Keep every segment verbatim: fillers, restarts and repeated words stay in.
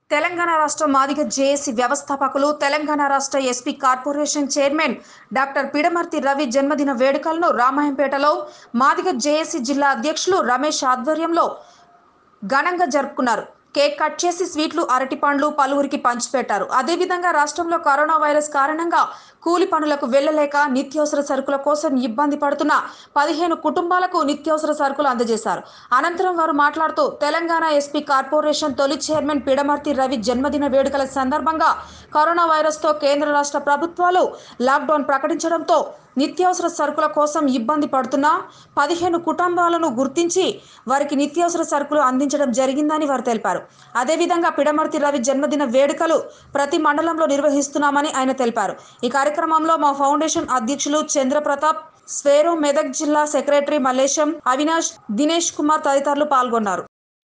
తెలంగాణ రాష్ట్ర మాదిగ జేఏసీ వ్యవస్థాపకులు తెలంగాణ రాష్ట్ర SP corporation chairman doctor Pidamarthi Ravi జన్మదిన వేడుకలను రామాయంపేటలో మాదిగ జేఏసీ జిల్లా అధ్యక్షులు రమేష్ ఆధ్వర్యంలో ఘనంగా జరుపుకున్నారు. కేక్ కట్ చేసి స్వీట్లు, అరటిపండ్లు పలువురికి పంచిపెట్టారు. అదేవిధంగా రాష్ట్రంలో కరోనా వైరస్ కారణంగా కూలి పనులకు వెళ్లలేక నిత్యావసర సరుకుల కోసం ఇబ్బంది పడుతున్న పదిహేను కుటుంబాలకు నిత్యావసర సరుకులు అందజేశారు. అనంతరం వారు మాట్లాడుతూ తెలంగాణ ఎస్పీ కార్పొరేషన్ తొలి చైర్మన్ పిడమర్తి రవి జన్మదిన వేడుకల సందర్భంగా కరోనా వైరస్తో కేంద్ర రాష్ట్ర ప్రభుత్వాలు లాక్డౌన్ ప్రకటించడంతో నిత్యావసర సరుకుల కోసం ఇబ్బంది పడుతున్న పదిహేను కుటుంబాలను గుర్తించి వారికి నిత్యావసర సరుకులు అందించడం జరిగిందని వారు తెలిపారు. అదేవిధంగా పిడమర్తి రవి జన్మదిన వేడుకలు ప్రతి మండలంలో నిర్వహిస్తున్నామని ఆయన తెలిపారు. ఈ కార్యక్రమంలో మా ఫౌండేషన్ అధ్యక్షులు చంద్రప్రతాప్, స్వేరో మెదక్ జిల్లా సెక్రటరీ మల్లేశం, అవినాష్, దినేష్ కుమార్ తదితరులు పాల్గొన్నారు.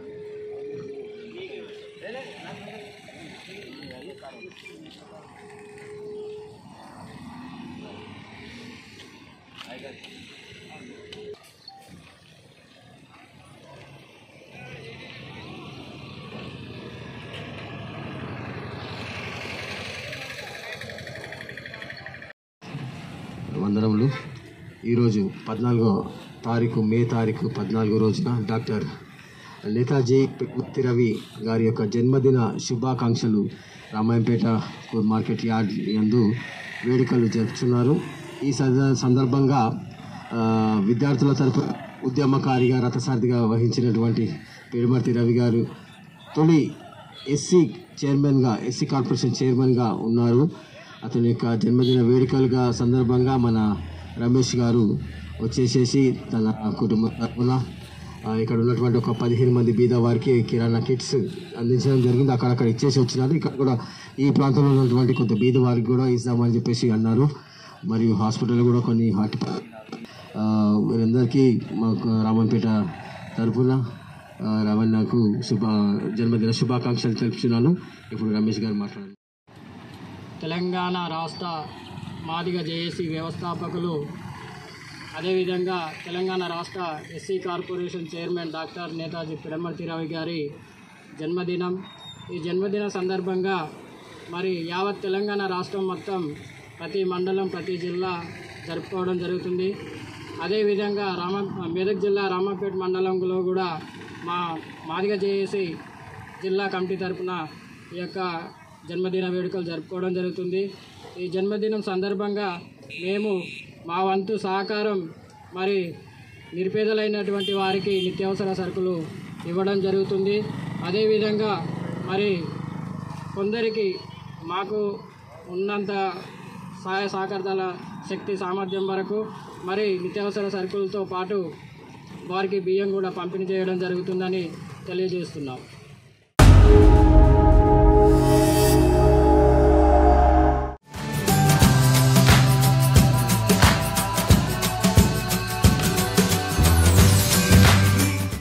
వందనములు. ఈరోజు పద్నాలుగో తారీఖు మే తారీఖు పద్నాలుగో రోజున డాక్టర్ నేతాజీ పిడమర్తి రవి గారి యొక్క జన్మదిన శుభాకాంక్షలు రామాయంపేట మార్కెట్ యార్డ్ యందు వేడుకలు జరుపుతున్నారు. ఈ సందర్భంగా విద్యార్థుల తరపున ఉద్యమకారిగా రథసారథిగా వహించినటువంటి పిడమర్తి రవి గారు తొలి ఎస్సీ చైర్మన్గా ఎస్సీ కార్పొరేషన్ చైర్మన్గా ఉన్నారు. అతని యొక్క జన్మదిన వేడుకలుగా సందర్భంగా మన రమేష్ గారు వచ్చేసేసి తన కుటుంబ తరపున ఇక్కడ ఉన్నటువంటి ఒక పదిహేను మంది బీద వారికి కిరాణా కిట్స్ అందించడం జరిగింది. అక్కడక్కడ ఇచ్చేసి వచ్చినారు. ఇక్కడ కూడా ఈ ప్రాంతంలో ఉన్నటువంటి కొంత బీద వారికి కూడా ఇస్తామని చెప్పేసి అన్నారు. మరియు హాస్పిటల్ కూడా కొన్ని హార్ట్ వీరందరికీ మాకు రామంపేట తరపున రవణకు శుభ జన్మదిన శుభాకాంక్షలు తెలుపుతున్నాను. ఇప్పుడు రమేష్ గారు మాట్లాడారు. తెలంగాణ రాష్ట్ర మాదిగ జేఏసీ వ్యవస్థాపకులు అదేవిధంగా తెలంగాణ రాష్ట్ర SC corporation chairman doctor Netaji Pidamarthi Ravi గారి జన్మదినం. ఈ జన్మదిన సందర్భంగా మరి యావత్ తెలంగాణ రాష్ట్రం మొత్తం ప్రతి మండలం ప్రతి జిల్లా జరుపుకోవడం జరుగుతుంది. అదేవిధంగా రామ మెదక్ జిల్లా రామపేట మండలంలో కూడా మా మాదిగ జేఏసీ జిల్లా కమిటీ తరఫున ఈ యొక్క జన్మదిన వేడుకలు జరుపుకోవడం జరుగుతుంది. ఈ జన్మదినం సందర్భంగా మేము మా వంతు సహకారం మరి నిరుపేదలైనటువంటి వారికి నిత్యావసర సరుకులు ఇవ్వడం జరుగుతుంది. అదేవిధంగా మరి కొందరికి మాకు ఉన్నంత సహాయ సహకారాల శక్తి సామర్థ్యం వరకు మరి నిత్యావసర సరుకులతో పాటు వారికి బియ్యం కూడా పంపిణీ చేయడం జరుగుతుందని తెలియజేస్తున్నాం.